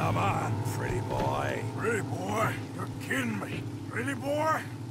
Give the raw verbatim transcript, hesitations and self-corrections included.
Come on, pretty boy. Pretty boy? You're kidding me. Pretty boy?